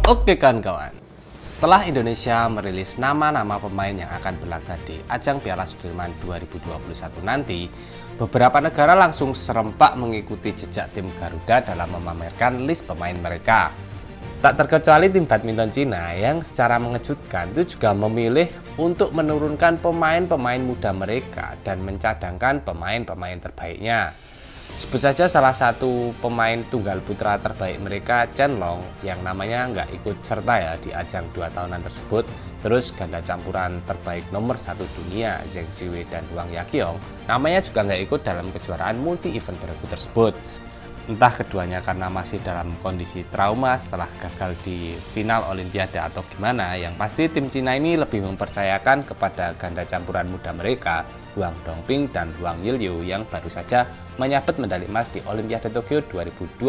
Oke kawan-kawan, setelah Indonesia merilis nama-nama pemain yang akan berlaga di ajang Piala Sudirman 2021 nanti, beberapa negara langsung serempak mengikuti jejak tim Garuda dalam memamerkan list pemain mereka. Tak terkecuali tim badminton Cina yang secara mengejutkan itu juga memilih untuk menurunkan pemain-pemain muda mereka dan mencadangkan pemain-pemain terbaiknya. Sebut saja salah satu pemain tunggal putra terbaik mereka, Chen Long, yang namanya nggak ikut serta ya di ajang 2 tahunan tersebut. Terus ganda campuran terbaik nomor 1 dunia, Zheng Siwei dan Wang Yaqiong, namanya juga nggak ikut dalam kejuaraan multi-event berebut tersebut. Entah keduanya karena masih dalam kondisi trauma setelah gagal di final Olimpiade atau gimana, yang pasti tim Cina ini lebih mempercayakan kepada ganda campuran muda mereka, Huang Dongping dan Huang Yiliu yang baru saja menyabet medali emas di Olimpiade Tokyo 2020.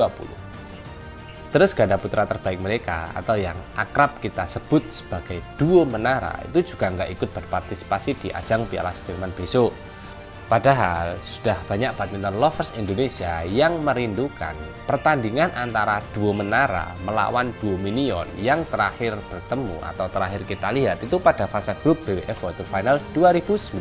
Terus ganda putra terbaik mereka atau yang akrab kita sebut sebagai duo menara itu juga nggak ikut berpartisipasi di ajang Piala Sudirman besok. Padahal sudah banyak badminton lovers Indonesia yang merindukan pertandingan antara duo menara melawan duo minion yang terakhir bertemu atau terakhir kita lihat itu pada fase grup BWF World Tour Final 2019.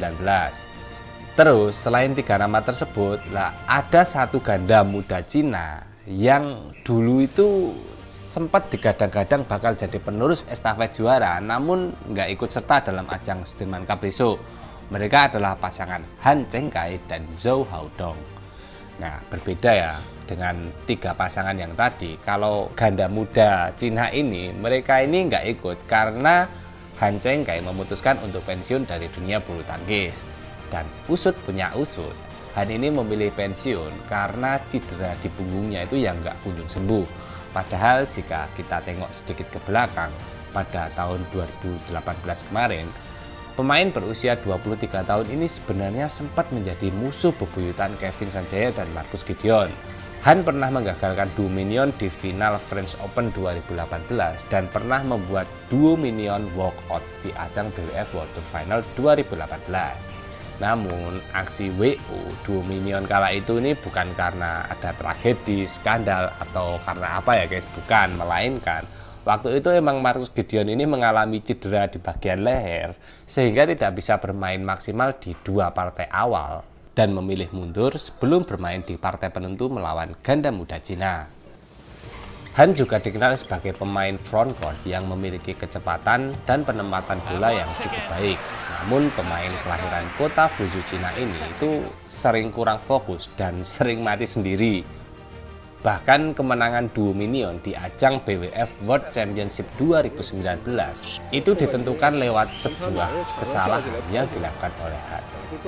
Terus selain 3 nama tersebut, ada satu ganda muda Cina yang dulu itu sempat digadang-gadang bakal jadi penerus estafet juara, namun nggak ikut serta dalam ajang Sudirman Cup besok. Mereka adalah pasangan Han Chengkai dan Zhou Haodong. Nah, berbeda ya dengan 3 pasangan yang tadi. Kalau ganda muda Cina ini, mereka ini nggak ikut karena Han Chengkai memutuskan untuk pensiun dari dunia bulu tangkis. Dan usut punya usut, Han ini memilih pensiun karena cedera di punggungnya itu yang nggak kunjung sembuh. Padahal jika kita tengok sedikit ke belakang, pada tahun 2018 kemarin, pemain berusia 23 tahun ini sebenarnya sempat menjadi musuh bebuyutan Kevin Sanjaya dan Marcus Gideon. Han pernah menggagalkan duo minion di final French Open 2018 dan pernah membuat duo minion walkout di ajang BWF World Tour Final 2018. Namun, aksi WO duo minion kala itu ini bukan karena ada tragedi, skandal, atau karena apa ya guys, bukan, melainkan waktu itu emang Marcus Gideon ini mengalami cedera di bagian leher sehingga tidak bisa bermain maksimal di 2 partai awal dan memilih mundur sebelum bermain di partai penentu melawan ganda muda Cina. Han juga dikenal sebagai pemain frontcourt yang memiliki kecepatan dan penempatan bola yang cukup baik. Namun pemain kelahiran kota Fuzhou Cina ini itu sering kurang fokus dan sering mati sendiri. Bahkan kemenangan duo minion di ajang BWF World Championship 2019 itu ditentukan lewat sebuah kesalahan yang dilakukan oleh Han.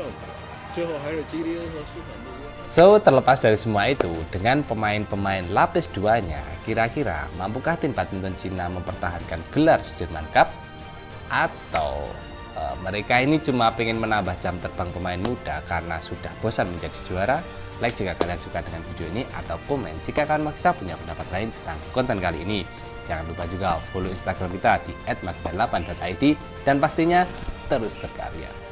So, terlepas dari semua itu, dengan pemain-pemain lapis 2-nya, kira-kira mampukah tim badminton Cina mempertahankan gelar Sudirman Cup? Atau mereka ini cuma pengen menambah jam terbang pemain muda karena sudah bosan menjadi juara? Like jika kalian suka dengan video ini, atau komen jika kalian maksa punya pendapat lain tentang konten kali ini. Jangan lupa juga follow Instagram kita di @maxdan8.id dan pastinya terus berkarya.